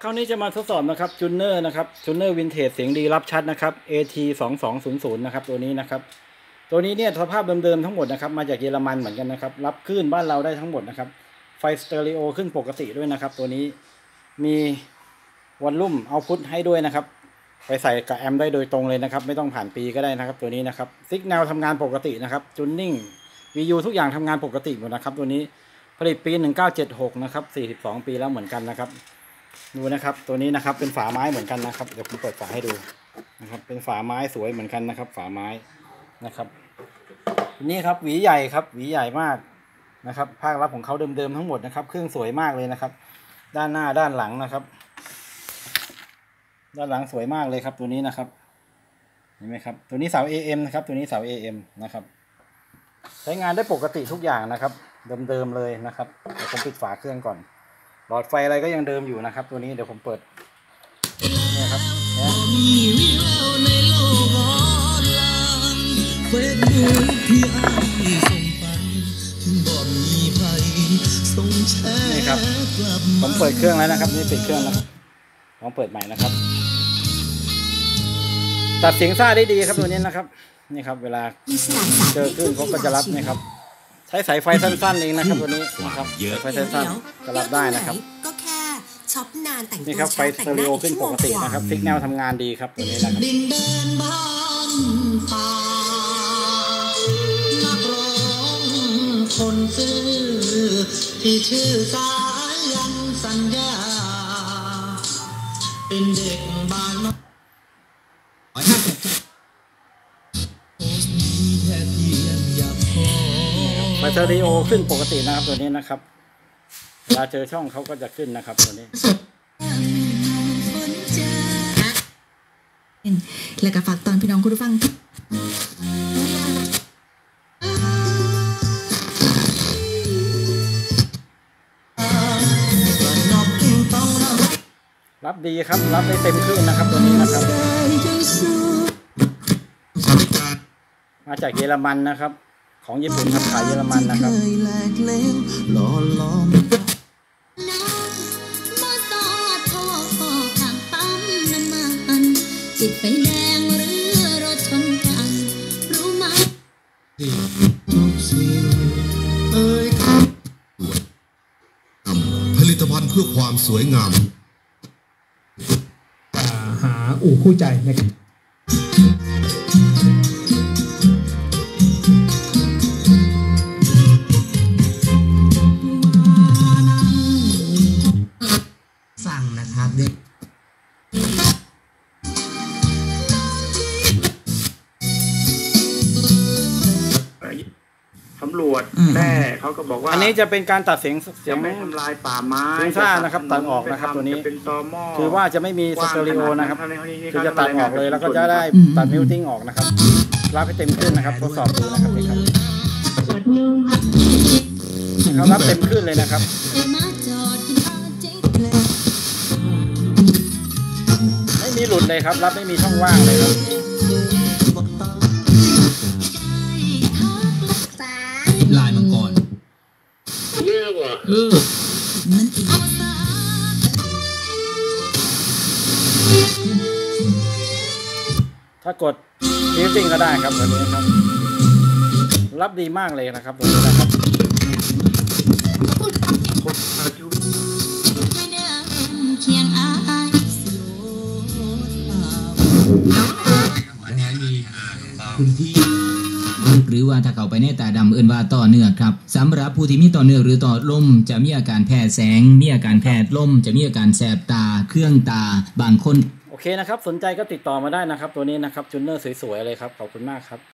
คราวนี้จะมาทดสอบนะครับจูเนอร์นะครับจูเนอร์วินเทจเสียงดีรับชัดนะครับ AT 2200นะครับตัวนี้นะครับตัวนี้เนี่ยสภาพเดิมๆทั้งหมดนะครับมาจากเยอรมันเหมือนกันนะครับรับคลื่นบ้านเราได้ทั้งหมดนะครับไฟสเตอริโอขึ้นปกติด้วยนะครับตัวนี้มีวอลลุ่มเอาพุทให้ด้วยนะครับไปใส่กับแอมได้โดยตรงเลยนะครับไม่ต้องผ่านปีก็ได้นะครับตัวนี้นะครับซิกแนลทำงานปกตินะครับจูนนิ่งVUทุกอย่างทำงานปกติหมดนะครับตัวนี้ผลิตปี1976นะครับ42ปีแล้วเหมือนกันนะครับดูนะครับตัวนี้นะครับเป็นฝาไม้เหมือนกันนะครับเดี๋ยวผมเปิดฝาให้ดูนะครับเป็นฝาไม้สวยเหมือนกันนะครับฝาไม้นะครับนี่ครับหวีใหญ่ครับหวีใหญ่มากนะครับภาครับของเขาเดิมๆทั้งหมดนะครับเครื่องสวยมากเลยนะครับด้านหน้าด้านหลังนะครับด้านหลังสวยมากเลยครับตัวนี้นะครับเห็นไหมครับตัวนี้เสา AM นะครับตัวนี้เสา AM นะครับใช้งานได้ปกติทุกอย่างนะครับเดิมๆเลยนะครับเดี๋ยวผมปิดฝาเครื่องก่อนหลอดไฟอะไรก็ยังเดิมอยู่นะครับตัวนี้เดี๋ยวผมเปิดนี่ครับนี่ครับผมเปิดเครื่องแล้วนะครับนี่ปิดเครื่องแล้วครับลองเปิดใหม่นะครับตัดเสียงซ่าได้ดีครับตัวนี้นะครับนี่ครับเวลาเจอคลื่นเขาก็จะรับนี่ครับใช้สายไฟสั้นๆเองนะครับตัวนี้นะครับไฟสั้นๆก็รับได้นะครับก็แค่ช็อปนานแต่งตัวนี่ครับไฟสเตอริโอขึ้นปกตินะครับซิกแนลทำงานดีครับตัวนี้นะครับดินแดนบ้านป่านักร้องคนซื่อที่ชื่อสายันสัญญาเป็นเด็กบ้านไฟสเตอริโอขึ้นปกตินะครับตัวนี้นะครับเวลาเจอช่องเขาก็จะขึ้นนะครับตัวนี้แล้วก็ฝากตอนพี่น้องคุณผู้ฟังรับดีครับรับได้เต็มคลื่นนะครับตัวนี้นะครับมาจากเยอรมันนะครับของญี่ปุ่นครับขายเยอรมันนะครับจิตไฟแดงหรือรถชนกันรู้ไหมผลิตภัณฑ์เพื่อความสวยงามหาอู่คู่ใจนะครับฟังนะครับสำรวจแร่เขาก็บอกว่าอันนี้จะเป็นการตัดเสียงไม่ทำลายป่าไม้เสียงซ่านะครับตัดออกนะครับตัวนี้คือว่าจะไม่มีสเตอริโอนะครับคือจะตัดออกเลยแล้วก็จะได้ตัดมิวติ้งออกนะครับรับให้เต็มขึ้นนะครับทดสอบดูนะครับนี่ครับเขารับเต็มขึ้นเลยนะครับไม่มีหลุดเลยครับรับไม่มีช่องว่างเลยครับลายมังกรถ้ากดมิวติ้งก็ได้ครับตัวนี้ครับรับดีมากเลยนะครับตัวนี้นะครับอันนี้มีพื้นที่หรือว่าถ้าเข้าไปในตาดำเอื่นว่าต่อเนื่องครับสำหรับผู้ที่มีต่อเนื่องหรือต่อลมจะมีอาการแพ้แสงมีอาการแพ้ลมจะมีอาการแสบตาเครื่องตาบางคนโอเคนะครับสนใจก็ติดต่อมาได้นะครับตัวนี้นะครับจูเนอร์สวยๆเลยครับขอบคุณมากครับ